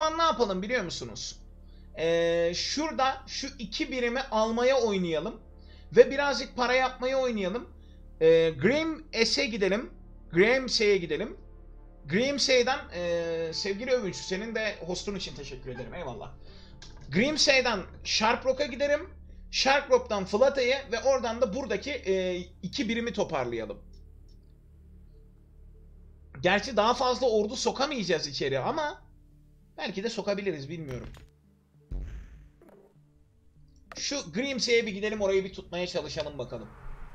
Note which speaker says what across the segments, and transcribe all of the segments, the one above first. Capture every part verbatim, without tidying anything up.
Speaker 1: zaman ne yapalım biliyor musunuz? Ee, şurada şu iki birimi almaya oynayalım. Ve birazcık para yapmaya oynayalım. Ee, Grims'e gidelim. Grims'e gidelim. Grims'den e, sevgili övünç, senin de hostun için teşekkür ederim. Eyvallah. Grims'den Sharp Rock'a giderim. Sharp Rock'tan Flata'ya ve oradan da buradaki e, iki birimi toparlayalım. Gerçi daha fazla ordu sokamayacağız içeri ama belki de sokabiliriz, bilmiyorum. Şu Grims'e bir gidelim, orayı bir tutmaya çalışalım bakalım.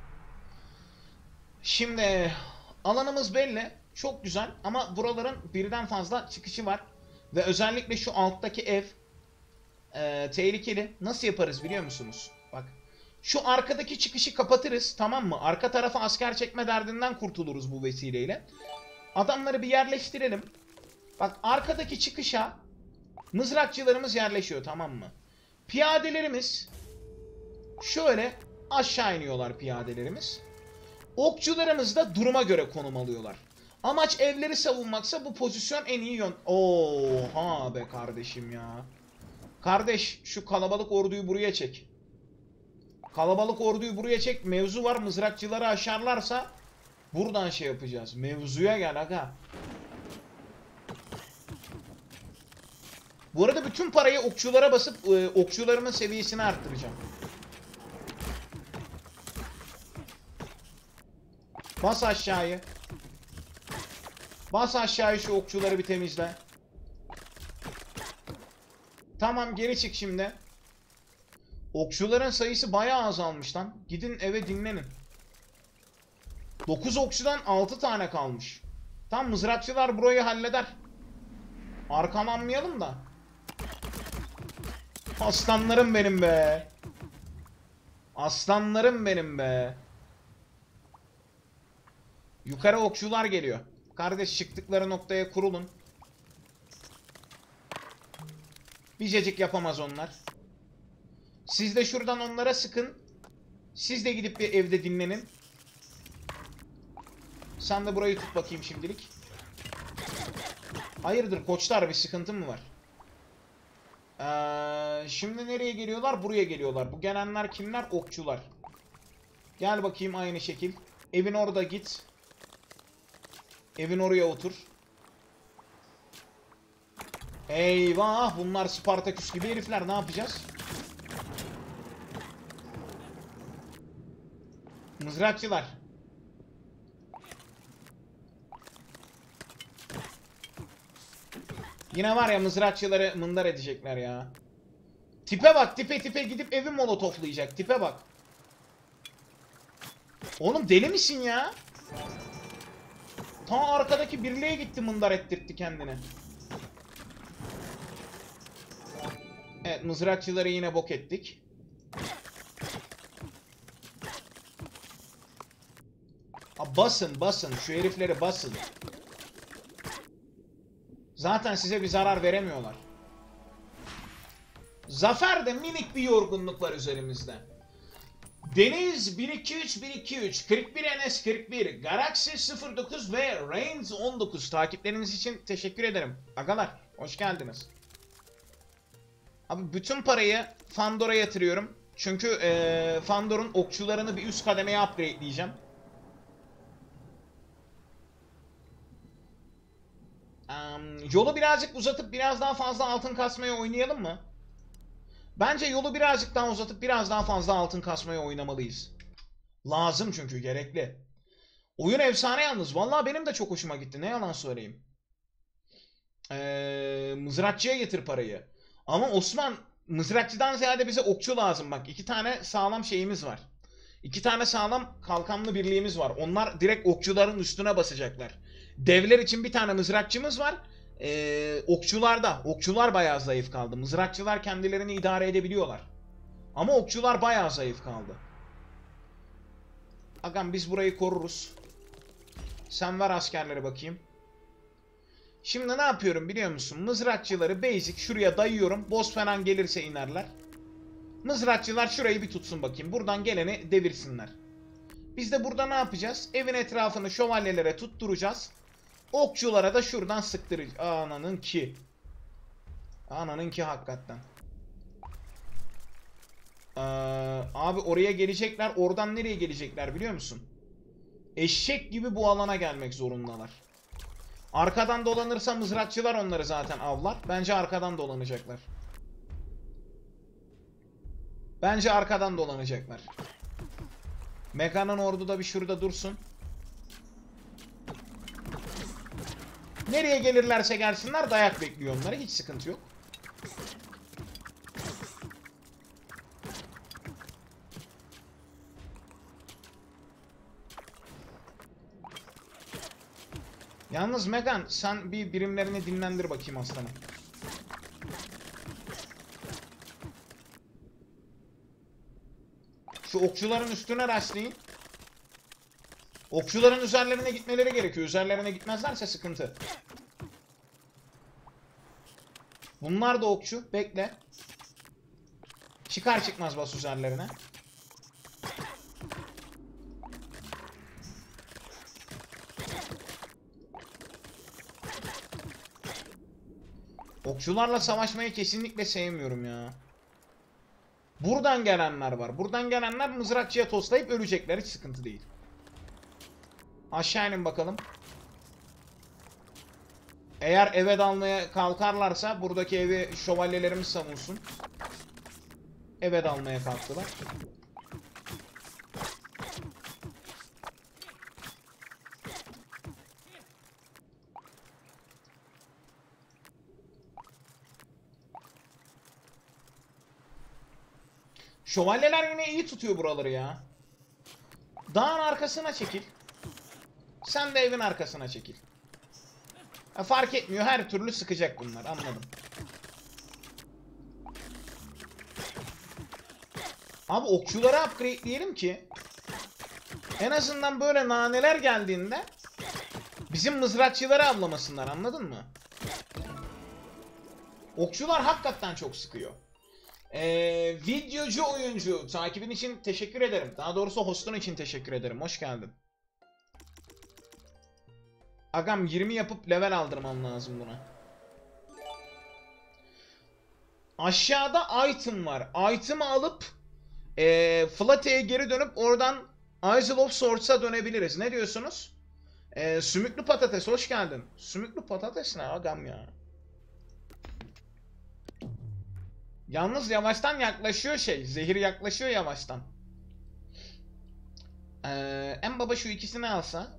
Speaker 1: Şimdi alanımız belli. Çok güzel ama buraların birden fazla çıkışı var. Ve özellikle şu alttaki ev e, tehlikeli. Nasıl yaparız biliyor musunuz? Bak. Şu arkadaki çıkışı kapatırız, tamam mı? Arka tarafa asker çekme derdinden kurtuluruz bu vesileyle. Adamları bir yerleştirelim. Bak, arkadaki çıkışa mızrakçılarımız yerleşiyor, tamam mı? Piyadelerimiz şöyle aşağı iniyorlar, piyadelerimiz. Okçularımız da duruma göre konum alıyorlar. Amaç evleri savunmaksa bu pozisyon en iyi yön... Oha be kardeşim ya. Kardeş, şu kalabalık orduyu buraya çek. Kalabalık orduyu buraya çek. Mevzu var, mızrakçıları aşarlarsa buradan şey yapacağız. Mevzuya gel aga. Bu arada bütün parayı okçulara basıp e, okçularımın seviyesini arttıracağım. Bas aşağıyı. Bas aşağıyı, şu okçuları bir temizle. Tamam, geri çık şimdi. Okçuların sayısı bayağı azalmış lan. Gidin eve dinlenin. dokuz okçudan altı tane kalmış. Tam mızrakçılar burayı halleder. Arkalanmayalım da. Aslanlarım benim be. Aslanlarım benim be. Yukarı okçular geliyor. Kardeş, çıktıkları noktaya kurulun. Bircecik yapamaz onlar. Siz de şuradan onlara sıkın. Siz de gidip bir evde dinlenin. Sen de burayı tut bakayım şimdilik. Hayırdır koçlar, bir sıkıntın mı var? Ee, şimdi nereye geliyorlar? Buraya geliyorlar. Bu gelenler kimler? Okçular. Gel bakayım aynı şekil. Evin orada git. Evin oraya otur. Eyvah, bunlar Spartaküs gibi herifler, ne yapacağız? Mızrakçılar. Yine var ya, mızrakçıları mındar edecekler ya. Tipe bak, tipe tipe gidip evi molotoflayacak, tipe bak. Oğlum deli misin ya? Ta arkadaki birliğe gitti, mındar ettirtti kendini. Evet, mızrakçıları yine bok ettik. Ha, basın basın, şu herifleri basın. Zaten size bir zarar veremiyorlar. Zafer'de minik bir yorgunluk var üzerimizde. Deniz bir iki üç bir iki üç, kırk bir N S kırk bir, Galaxy sıfır dokuz ve Reigns on dokuz takipleriniz için teşekkür ederim. Agalar, hoş geldiniz. Abi bütün parayı Fandor'a yatırıyorum. Çünkü ee, Fandor'un okçularını bir üst kademeye upgradeleyeceğim. Um, yolu birazcık uzatıp biraz daha fazla altın kasmaya oynayalım mı? Bence yolu birazcık daha uzatıp biraz daha fazla altın kasmaya oynamalıyız. Lazım çünkü, gerekli. Oyun efsane yalnız. Vallahi benim de çok hoşuma gitti. Ne yalan söyleyeyim. Ee, mızrakçıya getir parayı. Ama Osman, mızrakçıdan ziyade bize okçu lazım bak. İki tane sağlam şeyimiz var. İki tane sağlam kalkanlı birliğimiz var. Onlar direkt okçuların üstüne basacaklar. Devler için bir tane mızrakçımız var. Ee, okçularda. Okçular bayağı zayıf kaldı. Mızrakçılar kendilerini idare edebiliyorlar. Ama okçular bayağı zayıf kaldı. Agam biz burayı koruruz. Sen ver askerleri bakayım. Şimdi ne yapıyorum biliyor musun? Mızrakçıları basic şuraya dayıyorum. Boss falan gelirse inerler. Mızrakçılar şurayı bir tutsun bakayım. Buradan geleni devirsinler. Biz de burada ne yapacağız? Evin etrafını şövalyelere tutturacağız. Okçulara da şuradan sıktıracağız. Ananın ki. Ananınki hakikaten. Ee, abi oraya gelecekler. Oradan nereye gelecekler biliyor musun? Eşek gibi bu alana gelmek zorundalar. Arkadan dolanırsa mızrakçılar onları zaten avlar. Bence arkadan dolanacaklar. Bence arkadan dolanacaklar. Mega'nın ordu da bir şurada dursun. Nereye gelirlerse gelsinler dayak bekliyor onları. Hiç sıkıntı yok. Yalnız Megan sen bir birimlerini dinlendir bakayım aslanım. Şu okçuların üstüne rastlayın. Okçuların üzerlerine gitmeleri gerekiyor. Üzerlerine gitmezlerse sıkıntı. Bunlar da okçu. Bekle. Çıkar çıkmaz bas üzerlerine. Okçularla savaşmayı kesinlikle sevmiyorum ya. Buradan gelenler var. Buradan gelenler mızrakçıya toslayıp ölecekler. Hiç sıkıntı değil. Aşağı inin bakalım. Eğer eve dalmaya kalkarlarsa buradaki evi şövalyelerimiz savunsun. Eve dalmaya kalktılar. Şövalyeler yine iyi tutuyor buraları ya. Dağın arkasına çekil. Sen de evin arkasına çekil. Ha, fark etmiyor. Her türlü sıkacak bunlar. Anladım. Abi okçuları upgrade'leyelim ki en azından böyle naneler geldiğinde bizim mızrakçıları avlamasınlar. Anladın mı? Okçular hakikaten çok sıkıyor. Ee, videocu oyuncu takibin için teşekkür ederim. Daha doğrusu hostun için teşekkür ederim. Hoş geldin. Agam yirmi yapıp level aldırmam lazım buna. Aşağıda item var. Item'ı alıp e, Flate'ye geri dönüp oradan Isle of Swords'a dönebiliriz. Ne diyorsunuz? E, sümüklü patates hoş geldin. Sümüklü patates ne agam ya? Yalnız yavaştan yaklaşıyor şey. Zehir yaklaşıyor yavaştan. Ee, en baba şu ikisini alsa.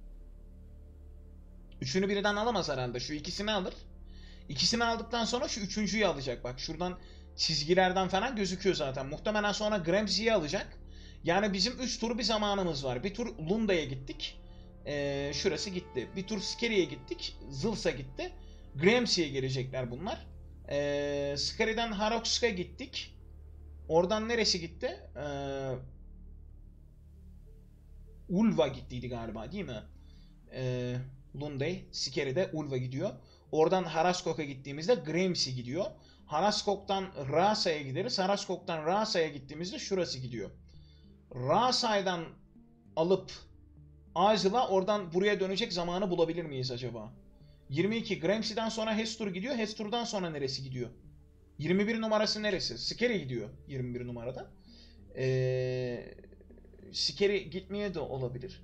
Speaker 1: Üçünü birden alamaz herhalde. Şu ikisini alır. İkisini aldıktan sonra şu üçüncüyü alacak. Bak şuradan çizgilerden falan gözüküyor zaten. Muhtemelen sonra Gramsci'yi alacak. Yani bizim üç tur bir zamanımız var. Bir tur Lunda'ya gittik. Ee, şurası gitti. Bir tur Skerry'e gittik. Zıls'a gitti. Gramsci'ye gelecekler bunlar. Ee, Skerry'den Harox'a gittik. Oradan neresi gitti? Ee, Ulva gittiydi galiba değil mi? Ee, Lunday, Skerry'de Ulva gidiyor. Oradan Haraskok'a gittiğimizde Gramsci gidiyor. Haraskok'tan Rasa'ya gideriz. Haraskok'tan Rasa'ya gittiğimizde şurası gidiyor. Rasa'dan alıp Isle'a oradan buraya dönecek zamanı bulabilir miyiz acaba? yirmi iki. Gramsci'den sonra Hestur gidiyor. Hestur'dan sonra neresi gidiyor? yirmi bir numarası neresi? Skerry gidiyor yirmi bir numarada. Ee, Skerry gitmeye de olabilir.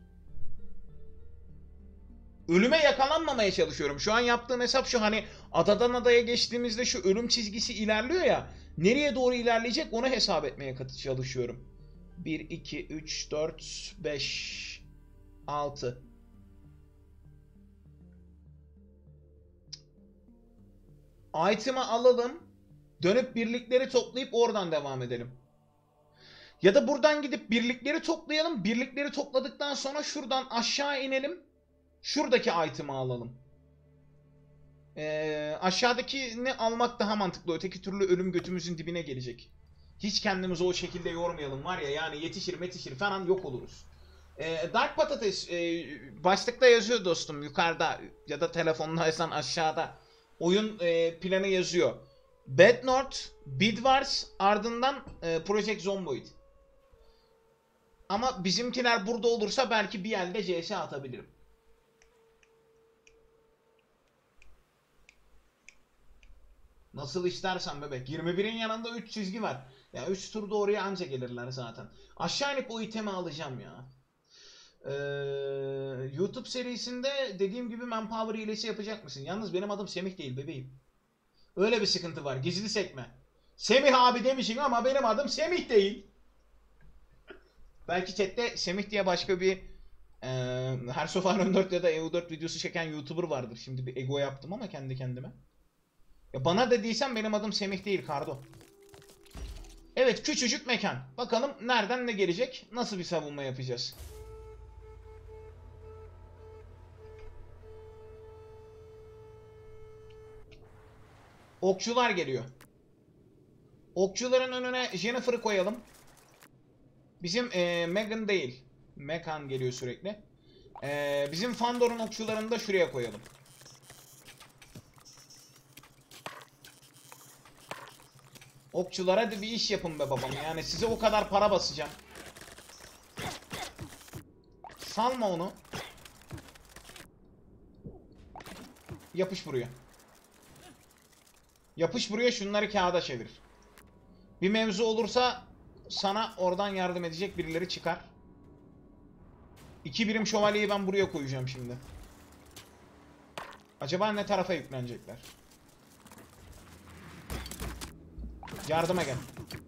Speaker 1: Ölüme yakalanmamaya çalışıyorum. Şu an yaptığım hesap şu, hani adadan adaya geçtiğimizde şu ölüm çizgisi ilerliyor ya. Nereye doğru ilerleyecek onu hesap etmeye çalışıyorum. bir, iki, üç, dört, beş, altı. Item'ı alalım. Dönüp birlikleri toplayıp oradan devam edelim. Ya da buradan gidip birlikleri toplayalım. Birlikleri topladıktan sonra şuradan aşağı inelim. Şuradaki item'ı alalım. Ee, aşağıdakini almak daha mantıklı. Öteki türlü ölüm götümüzün dibine gelecek. Hiç kendimizi o şekilde yormayalım var ya. Yani yetişir metişir falan yok oluruz. Ee, Dark Patates e, başlıkta yazıyor dostum yukarıda. Ya da telefondaysan aşağıda. Oyun e, planı yazıyor. Bad North, Bid Wars, ardından e, Project Zomboid. Ama bizimkiler burada olursa belki bir elde C S atabilirim. Nasıl istersen bebek. yirmi birin yanında üç çizgi var. Ya üç tur doğruya anca gelirler zaten. Aşağı inip o itemi alacağım ya. Ee, YouTube serisinde dediğim gibi Manpower hilesi yapacak mısın? Yalnız benim adım Semih değil bebeğim. Öyle bir sıkıntı var. Gizli sekme. Semih abi demişsin ama benim adım Semih değil. Belki chatte Semih diye başka bir e, Hearthstone on dört ya da E U dört videosu çeken YouTuber vardır. Şimdi bir ego yaptım ama kendi kendime. Ya bana dediysen benim adım Semih değil Kardo. Evet, küçücük mekan. Bakalım nereden ne gelecek? Nasıl bir savunma yapacağız? Okçular geliyor. Okçuların önüne Jennifer'ı koyalım. Bizim e, Megan değil. Mekan geliyor sürekli. E, bizim Fandor'un okçularını da şuraya koyalım. Okçulara da bir iş yapın be babam. Yani size o kadar para basacağım. Salma onu. Yapış buraya. Yapış buraya, şunları kağıda çevir. Bir mevzu olursa sana oradan yardım edecek birileri çıkar. İki birim şövalyeyi ben buraya koyacağım şimdi. Acaba ne tarafa yüklenecekler? Yardıma gel.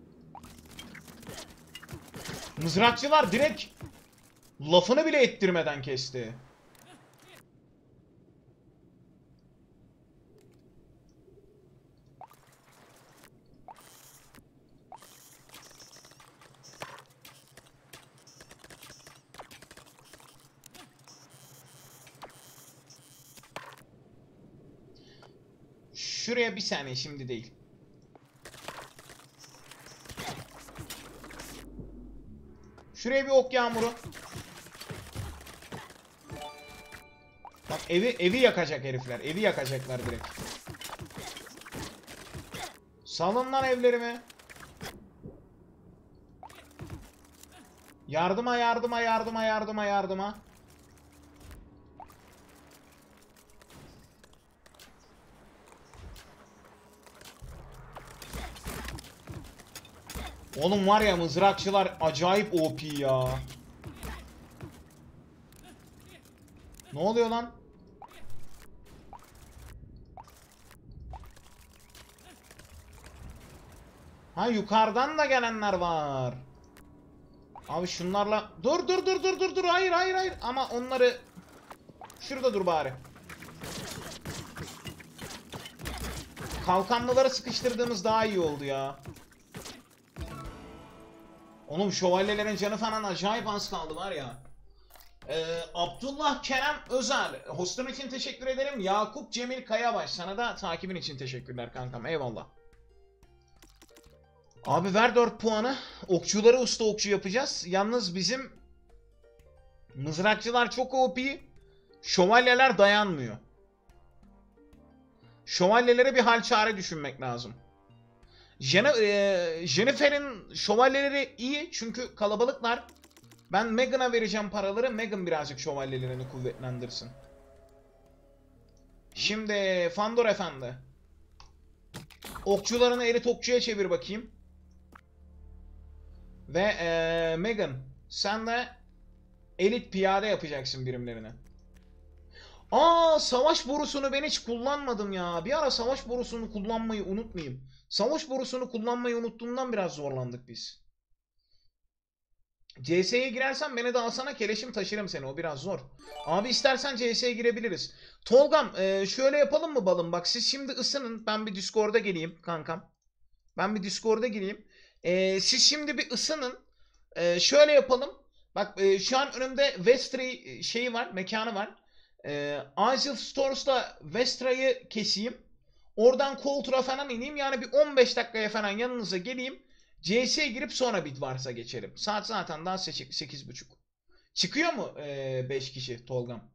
Speaker 1: Mızrakçılar direkt lafını bile ettirmeden kesti. Şuraya bir saniye, şimdi değil. Şuraya bir ok yağmuru. Bak evi evi yakacak herifler. Evi yakacaklar direkt. Salın lan evlerimi. Yardıma yardıma yardıma yardıma yardıma. Oğlum var ya, mızrakçılar acayip O P ya. Ne oluyor lan? Ha, yukarıdan da gelenler var. Abi şunlarla dur dur dur dur dur dur hayır hayır hayır ama onları şurada dur bari. Kalkanlıları sıkıştırdığımız daha iyi oldu ya. Oğlum şövalyelerin canı falan acayip az kaldı var ya. Ee, Abdullah Kerem Özel, hostun için teşekkür ederim. Yakup Cemil Kayabaş, sana da takibin için teşekkürler kankam, eyvallah. Abi ver dört puanı. Okçuları usta okçu yapacağız. Yalnız bizim mızrakçılar çok O P. Şövalyeler dayanmıyor. Şövalyelere bir hal çare düşünmek lazım. Jennifer'in şövalyeleri iyi çünkü kalabalıklar. Ben Megan'a vereceğim paraları. Megan birazcık şövalyelerini kuvvetlendirsin. Şimdi Fandor efendi. Okçularını elit okçuya çevir bakayım. Ve ee, Megan, sen de elit piyade yapacaksın birimlerini. Aa, savaş borusunu ben hiç kullanmadım ya. Bir ara savaş borusunu kullanmayı unutmayayım. Savaş borusunu kullanmayı unuttuğumdan biraz zorlandık biz. C S'ye girersen beni de alsana, keleşim taşırım seni, o biraz zor. Abi istersen C S'ye girebiliriz. Tolgam e, şöyle yapalım mı balım? Bak siz şimdi ısının, ben bir Discord'a geleyim kankam. Ben bir Discord'a gireyim. E, siz şimdi bir ısının. E, şöyle yapalım. Bak e, şu an önümde Vestray şeyi var, mekanı var. E, Azil Stores'ta Vestra'yı keseyim. Oradan Coulter'a falan ineyim. Yani bir on beş dakikaya falan yanınıza geleyim. C S'ye girip sonra bit varsa geçerim. Saat zaten daha sekiz buçuk. Çıkıyor mu beş kişi Tolgam?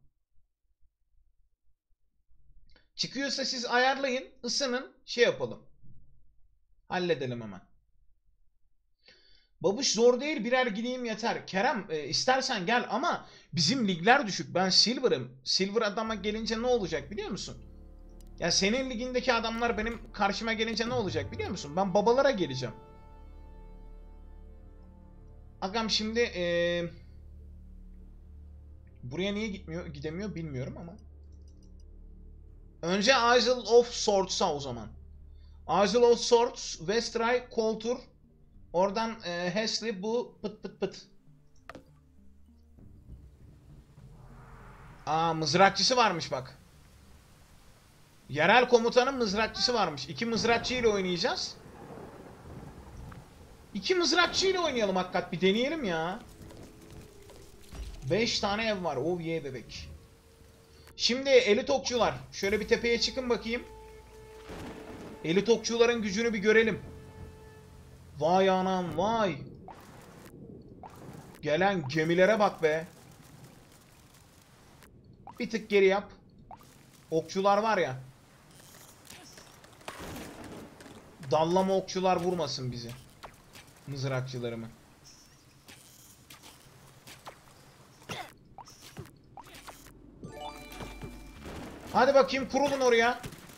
Speaker 1: Çıkıyorsa siz ayarlayın, ısının, şey yapalım. Halledelim hemen. Babuş zor değil, birer gideyim yeter. Kerem e, istersen gel ama bizim ligler düşük. Ben Silver'ım. Silver adama gelince ne olacak biliyor musun? Ya senin ligindeki adamlar benim karşıma gelince ne olacak biliyor musun? Ben babalara geleceğim. Agam şimdi ee, buraya niye gitmiyor, gidemiyor bilmiyorum ama. Önce Isle of Swords'a o zaman. Isle of Swords, Westray, Koltur. Oradan e, Hesley bu pıt pıt pıt. Aa, mızrakçısı varmış bak. Yerel komutanın mızrakçısı varmış. İki mızrakçı ile oynayacağız. İki mızrakçı ile oynayalım hakikat. Bir deneyelim ya. Beş tane ev var. Oh yeah bebek. Şimdi elit okçular. Şöyle bir tepeye çıkın bakayım. Elit okçuların gücünü bir görelim. Vay anam vay. Gelen gemilere bak be. Bir tık geri yap. Okçular var ya. Dallama okçular vurmasın bizi. Mızrakçılarımı. Hadi bakayım kurulun oraya.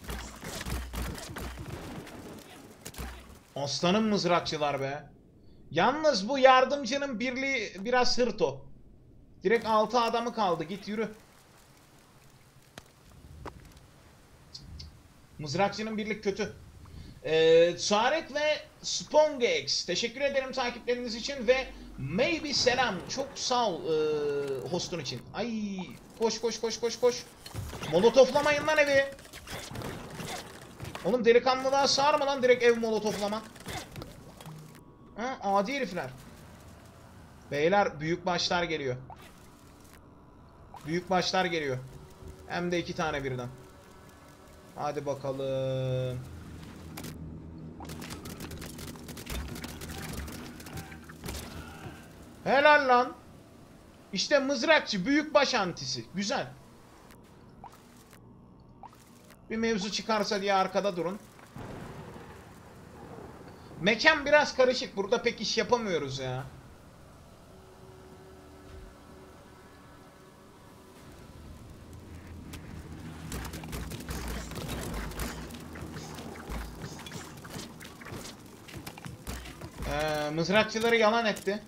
Speaker 1: Aslanım mızrakçılar be. Yalnız bu yardımcının birliği biraz hırto. Direkt altı adamı kaldı. Git yürü. Mızrakçının birlik kötü. Ee, Tarık ve Spongex. Teşekkür ederim takipleriniz için ve Maybe selam. Çok sağ ol e, hostun için. Ay koş koş koş koş koş. Molotoflamayın lan evi. Oğlum delikanlılığa sarma lan direkt ev molotoflama. Ha, adi herifler. Beyler büyük başlar geliyor. Büyük başlar geliyor. Hem de iki tane birden. Hadi bakalım. Helal lan. İşte mızrakçı büyükbaş antisi. Güzel. Bir mevzu çıkarsa diye arkada durun. Mekan biraz karışık. Burada pek iş yapamıyoruz ya. Ee, mızrakçıları yalan etti.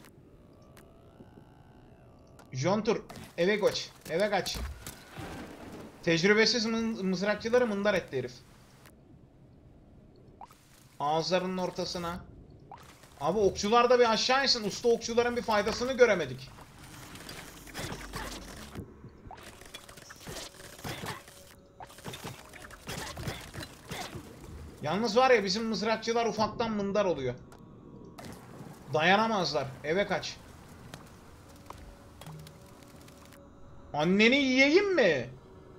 Speaker 1: Jontur eve kaç. Eve kaç. Tecrübesiz mı mızrakçıları mındar etti herif. Ağızlarının ortasına. Abi okçular da bir aşağı insin. Usta okçuların bir faydasını göremedik. Yalnız var ya bizim mızrakçılar ufaktan mındar oluyor. Dayanamazlar. Eve kaç. Anneni yiyeyim mi?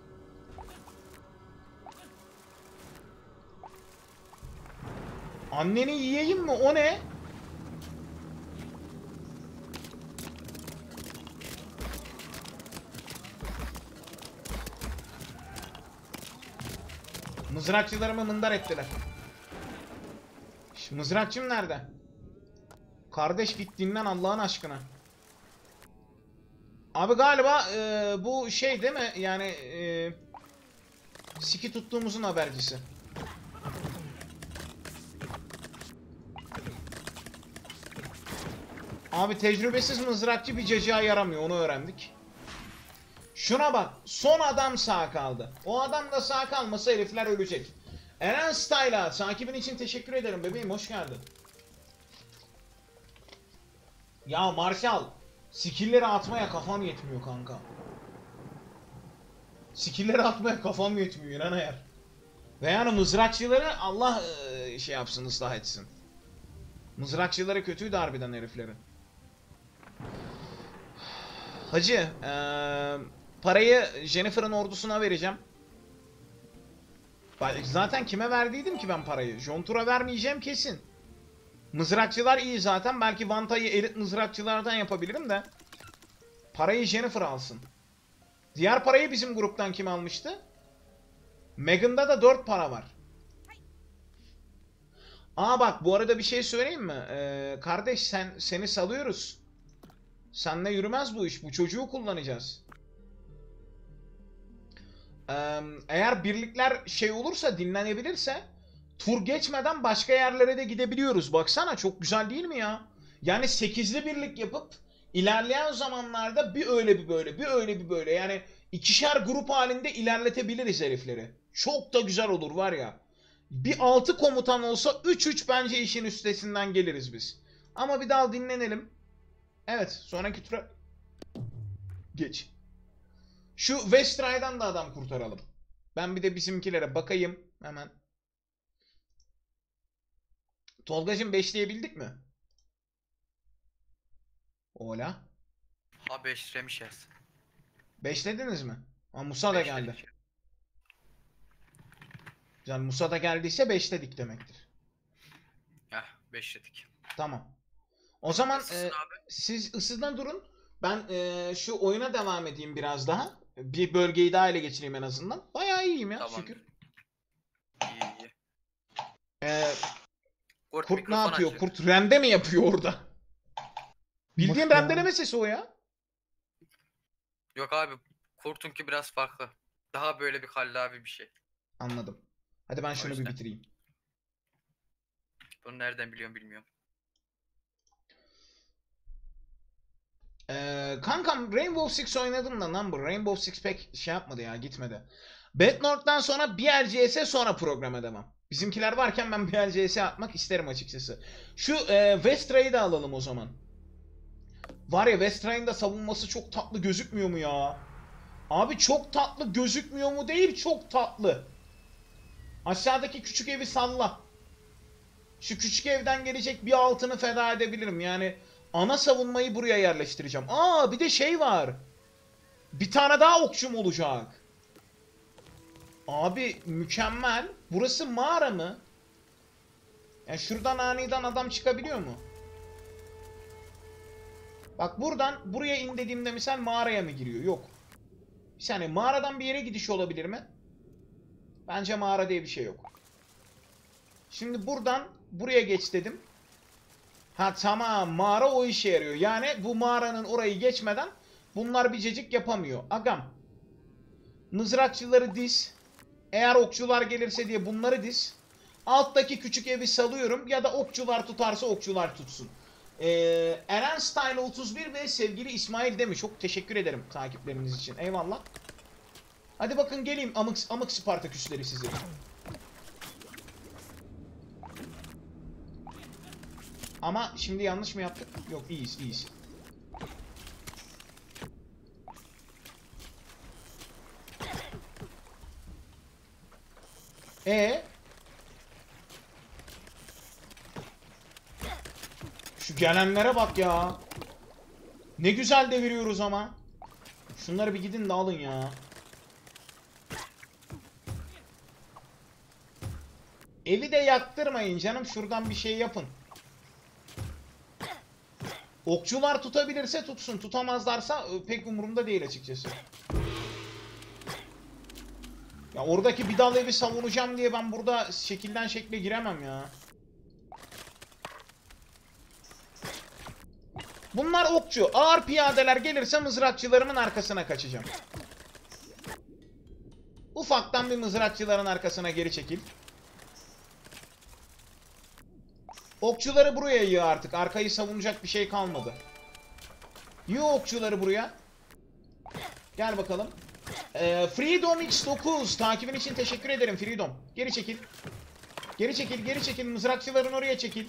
Speaker 1: Anneni yiyeyim mi? O ne? Mızrakçılarımı mındar ettiler. Şu mızrakçım nerede? Kardeş git dinlen Allah'ın aşkına. Abi galiba e, bu şey değil mi? Yani e, siki tuttuğumuzun habercisi. Abi tecrübesiz mızrakçı bir cacığa yaramıyor. Onu öğrendik. Şuna bak. Son adam sağ kaldı. O adam da sağ kalmasa herifler ölecek. Eren Style'a takibin için teşekkür ederim bebeğim. Hoş geldin. Ya Marshall. Skill'leri atmaya kafam yetmiyor kanka. Skill'leri atmaya kafam yetmiyor inan eğer. Ve yani mızrakçıları Allah e, şey yapsın ıslah etsin. Mızrakçıları kötüydü harbiden heriflerin. Hacı e, parayı Jennifer'ın ordusuna vereceğim. Zaten kime verdiydim ki ben parayı? Jontur'a vermeyeceğim kesin. Mızrakçılar iyi zaten. Belki Vanta'yı elit mızrakçılardan yapabilirim de. Parayı Jennifer alsın. Diğer parayı bizim gruptan kim almıştı? Megan'da da dört para var. Aa bak bu arada bir şey söyleyeyim mi? Ee, kardeş sen seni salıyoruz. Seninle yürümez bu iş. Bu çocuğu kullanacağız. Ee, eğer birlikler şey olursa, dinlenebilirse tur geçmeden başka yerlere de gidebiliyoruz. Baksana çok güzel değil mi ya? Yani sekizli birlik yapıp ilerleyen zamanlarda bir öyle bir böyle, bir öyle bir böyle. Yani ikişer grup halinde ilerletebiliriz herifleri. Çok da güzel olur var ya. Bir altı komutan olsa üç üç bence işin üstesinden geliriz biz. Ama bir daha dinlenelim. Evet, sonraki tura geç. Şu Vestray'dan da adam kurtaralım. Ben bir de bizimkilere bakayım hemen. Tolgacığım beşleyebildik mi? Ola.
Speaker 2: Ha beşlemişiz.
Speaker 1: Beşlediniz mi? Aa, Musa da geldi.
Speaker 2: Beşledik.
Speaker 1: Yani Musa da geldiyse beşledik demektir.
Speaker 2: Heh beşledik.
Speaker 1: Tamam. O zaman
Speaker 2: Nasılsın
Speaker 1: e,
Speaker 2: abi?
Speaker 1: siz ısıdan durun. Ben e, şu oyuna devam edeyim biraz daha. Bir bölgeyi daha ele geçireyim en azından. Bayağı iyiyim ya
Speaker 2: Tamam.
Speaker 1: şükür.
Speaker 2: İyi iyi.
Speaker 1: E,
Speaker 2: Kurt,
Speaker 1: Kurt ne
Speaker 2: mikrofon
Speaker 1: yapıyor?
Speaker 2: açık.
Speaker 1: Kurt rende mi yapıyor orada? Bildiğin
Speaker 3: Bak ya.
Speaker 1: rendeleme sesi o ya.
Speaker 2: Yok abi. Kurt'unki biraz farklı. Daha böyle bir kallavi bir şey.
Speaker 1: Anladım. Hadi ben
Speaker 2: O
Speaker 1: şunu bir
Speaker 2: yüzden.
Speaker 1: bitireyim.
Speaker 2: Bunu nereden biliyorum bilmiyorum.
Speaker 1: Ee, kankam Rainbow Six oynadım da Number. Rainbow Six pek şey yapmadı ya, gitmedi. Bednorth'tan sonra B L C S, sonra programa devam. Bizimkiler varken ben B L C S atmak isterim açıkçası. Şu e, Vestra'yı da alalım o zaman. Var ya, Vestra'nın da savunması çok tatlı gözükmüyor mu ya? Abi çok tatlı gözükmüyor mu değil, çok tatlı. Aşağıdaki küçük evi salla. Şu küçük evden gelecek bir altını feda edebilirim. Yani ana savunmayı buraya yerleştireceğim. Aa, bir de şey var. Bir tane daha okçum olacak. Abi mükemmel. Burası mağara mı? Yani şuradan aniden adam çıkabiliyor mu? Bak buradan buraya in dediğimde misal mağaraya mı giriyor? Yok. Bir saniye, mağaradan bir yere gidiş olabilir mi? Bence mağara diye bir şey yok. Şimdi buradan buraya geç dedim. Ha tamam, mağara o işe yarıyor. Yani bu mağaranın orayı geçmeden bunlar bir cacık yapamıyor. Agam. Mızrakçıları diz. Eğer okçular gelirse diye bunları diz. Alttaki küçük evi salıyorum ya da okçular tutarsa okçular tutsun. Ee, Eren Style otuz bir ve sevgili İsmail Demir, çok teşekkür ederim takipleriniz için. Eyvallah. Hadi bakın geleyim amık, amık Spartaküsleri sizi. Ama şimdi yanlış mı yaptık? Yok, iyiyiz iyiyiz. E Şu gelenlere bak ya. Ne güzel deviriyoruz ama. Şunları bir gidin de alın ya. Evi de yaktırmayın canım. Şuradan bir şey yapın. Okçular tutabilirse tutsun. Tutamazlarsa pek umurumda değil açıkçası. Ya oradaki Bidal evi savunacağım diye ben burada şekilden şekle giremem ya. Bunlar okçu. Ağır piyadeler gelirse mızrakçılarımın arkasına kaçacağım. Ufaktan bir mızrakçıların arkasına geri çekil. Okçuları buraya yığ artık. Arkayı savunacak bir şey kalmadı. Yığ okçuları buraya. Gel bakalım. Ee, Freedom X dokuz. Takibin için teşekkür ederim Freedom. Geri çekil. Geri çekil, geri çekil. Mızrakçıların oraya çekil.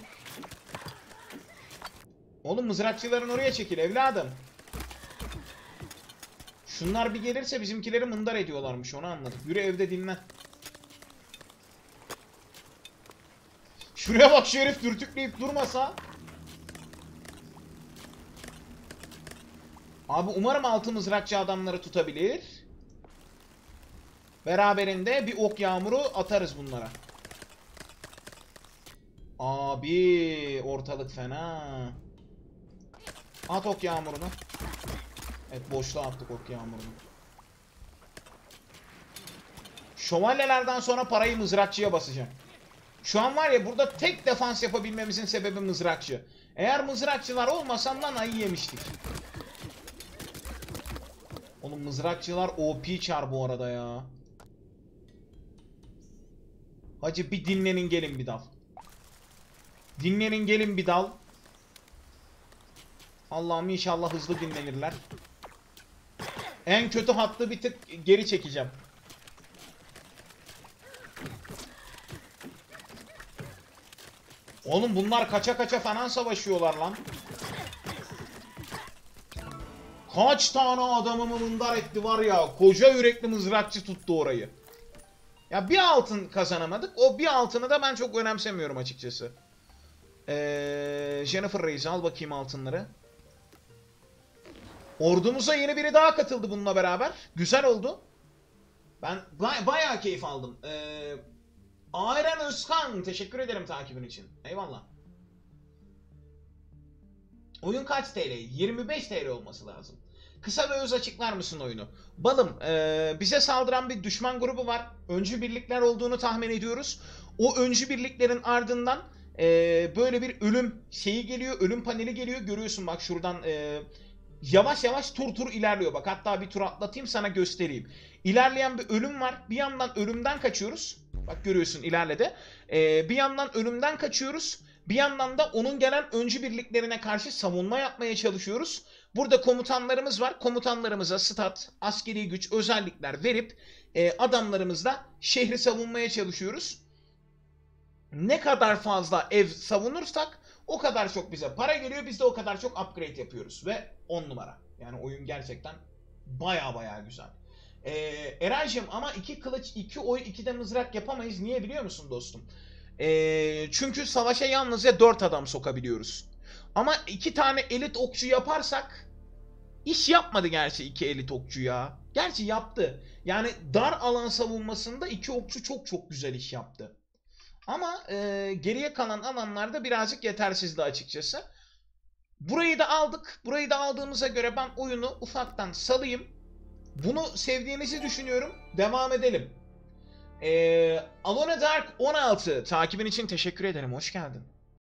Speaker 1: Oğlum mızrakçıların oraya çekil evladım. Şunlar bir gelirse bizimkileri mındar ediyorlarmış, onu anladık. Yürü evde dinlen. Şuraya bak, şu herif dürtükleyip durmasa. Abi umarım altı mızrakçı adamları tutabilir. Beraberinde bir ok yağmuru atarız bunlara. Abi ortalık fena. At ok yağmurunu. Evet, boşluğa attık ok yağmurunu. Şövalyelerden sonra parayı mızrakçıya basacağım. Şu an var ya, burada tek defans yapabilmemizin sebebi mızrakçı. Eğer mızrakçılar olmasa lan ayı yemiştik. Oğlum mızrakçılar O P çar bu arada ya. Hacı bir dinlenin gelin bir dal. Dinlenin gelin bir dal. Allah'ım inşallah hızlı dinlenirler. En kötü hattı bir tık geri çekeceğim. Oğlum bunlar kaça kaça falan savaşıyorlar lan. Kaç tane adamımı mındar etti var ya. Koca yürekli mızrakçı tuttu orayı. Ya bir altın kazanamadık. O bir altını da ben çok önemsemiyorum açıkçası. Ee, Jennifer Reis al bakayım altınları. Ordumuza yeni biri daha katıldı bununla beraber. Güzel oldu. Ben baya bayağı keyif aldım. Ee, Ayren Özkan teşekkür ederim takibin için. Eyvallah. Oyun kaç T L? yirmi beş T L olması lazım. Kısa ve öz açıklar mısın oyunu? Balım, ee, bize saldıran bir düşman grubu var. Öncü birlikler olduğunu tahmin ediyoruz. O öncü birliklerin ardından ee, böyle bir ölüm şeyi geliyor. Ölüm paneli geliyor. Görüyorsun bak şuradan ee, yavaş yavaş tur tur ilerliyor. Bak hatta bir tur atlatayım sana göstereyim. İlerleyen bir ölüm var. Bir yandan ölümden kaçıyoruz. Bak görüyorsun ilerledi. Ee, bir yandan ölümden kaçıyoruz. Bir yandan da onun gelen öncü birliklerine karşı savunma yapmaya çalışıyoruz. Burada komutanlarımız var. Komutanlarımıza stat, askeri güç, özellikler verip e, adamlarımızla şehri savunmaya çalışıyoruz. Ne kadar fazla ev savunursak o kadar çok bize para geliyor. Biz de o kadar çok upgrade yapıyoruz. Ve on numara. Yani oyun gerçekten baya baya güzel. Ee, Eraycığım ama iki kılıç, iki oy, iki de mızrak yapamayız. Niye biliyor musun dostum? Ee, çünkü savaşa yalnızca dört adam sokabiliyoruz. Ama iki tane elit okçu yaparsak iş yapmadı gerçi iki elit okçu ya. Gerçi yaptı. Yani dar alan savunmasında iki okçu çok çok güzel iş yaptı. Ama e, geriye kalan alanlarda birazcık yetersizdi açıkçası. Burayı da aldık. Burayı da aldığımıza göre ben oyunu ufaktan salayım. Bunu sevdiğinizi düşünüyorum. Devam edelim. Ee, Alone Dark on altı takibin için teşekkür ederim. Hoş geldin.